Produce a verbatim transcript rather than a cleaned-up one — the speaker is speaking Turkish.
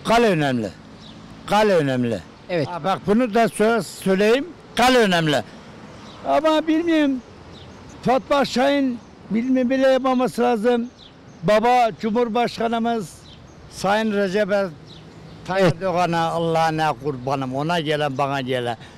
Kale önemli. Kale önemli. Evet. Ha, bak bunu da sö- söyleyeyim. Kale önemli. Ama bilmiyorum. Fatma Şahin bilmi bile yapmaması lazım. Baba Cumhurbaşkanımız Sayın Recep Tayyip Erdoğan'a Allah'ına kurbanım. Ona gelen bana gelen.